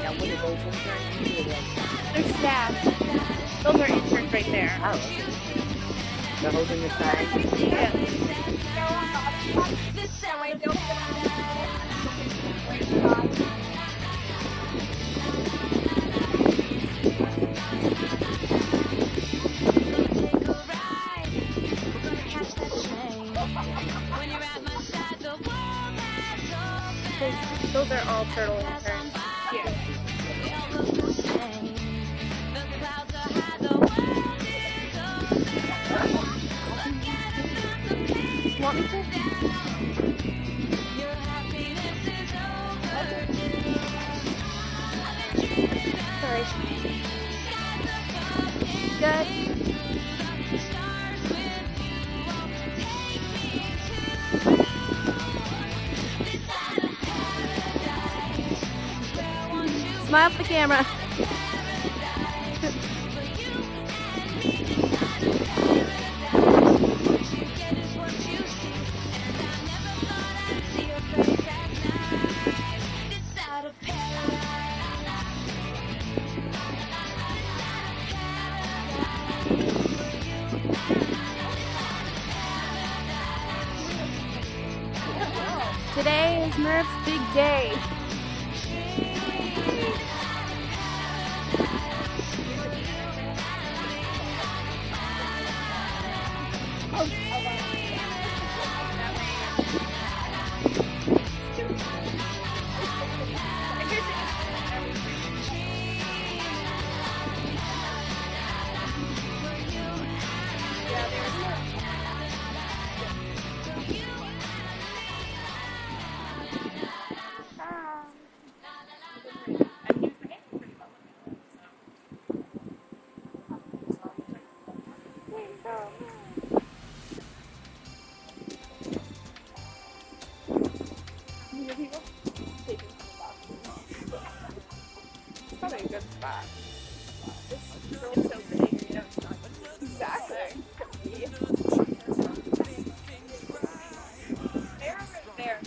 Now, what are those interns? They're staff. Those are interns right there. Oh, okay. They're holding the sign. Yeah. Those are all turtle interns. Yeah. Want me to? Sorry. Good. Smile for the camera. Today is Murph's big day. It's probably a good spot. It's so big, you know, it's not exactly. They're right there.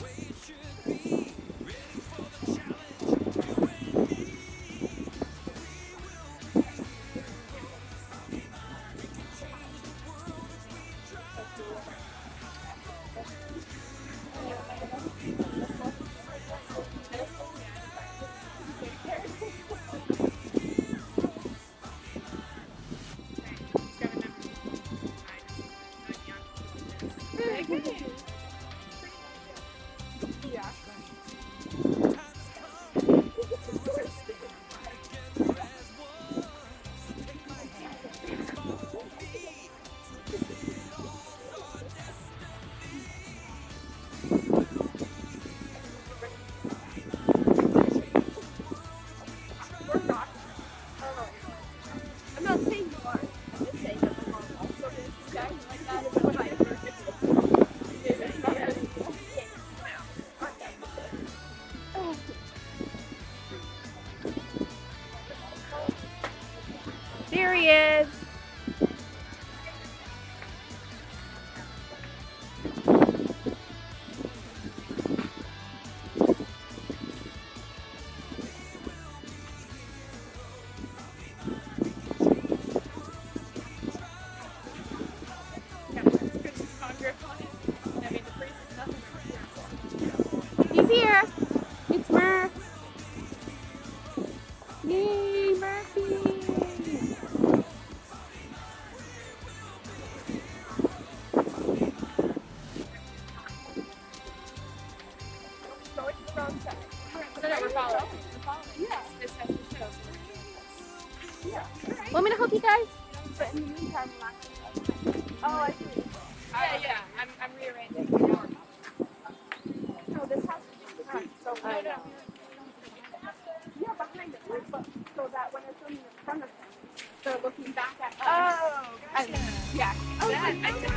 There he is. He's here. It's Murph. Yay, Murphy. Want me to help you guys? But in the meantime, oh, I see. Yeah, I'm rearranging. Oh, this house is so I know. Yeah, behind it, but so that when it's in front of them, they're looking back at us. Oh, gotcha. Yeah. Oh, that, I did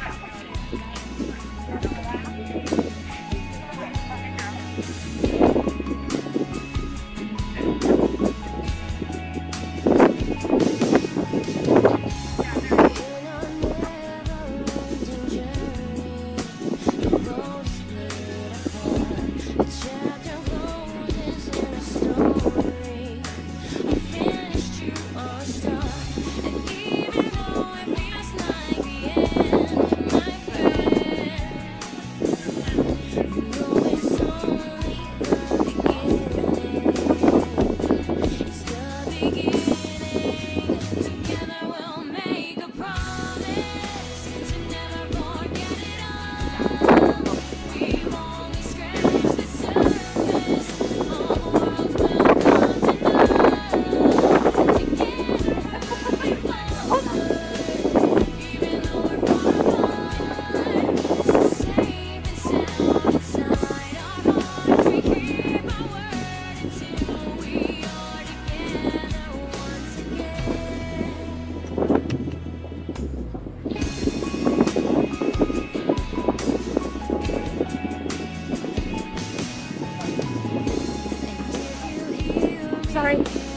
Sorry.